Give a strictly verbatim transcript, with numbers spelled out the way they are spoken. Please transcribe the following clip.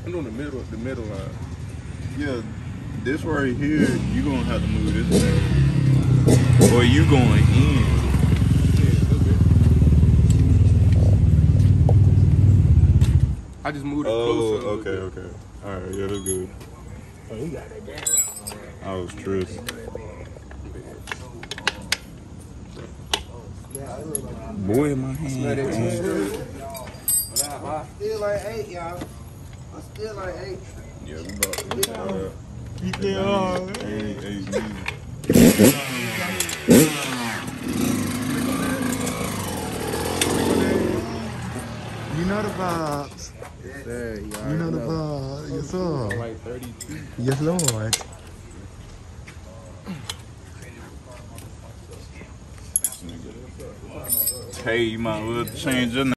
I'm doing the middle, the middle line. Yeah, this right here, you gonna have to move this way. Or you going in. I just moved it oh, closer. Oh, okay, okay. Alright, yeah, that's good. Oh, you got that down. I was tripping. Boy, my hand. Still like eight, y'all. I'm still like eight. Yeah, we about to get that. You still on? Eight, eight, You know the vibes. Yes, sir. You, You know the vibes. Yes, sir. Like thirty-two. Yes, Lord. Hey, you might as well change your name.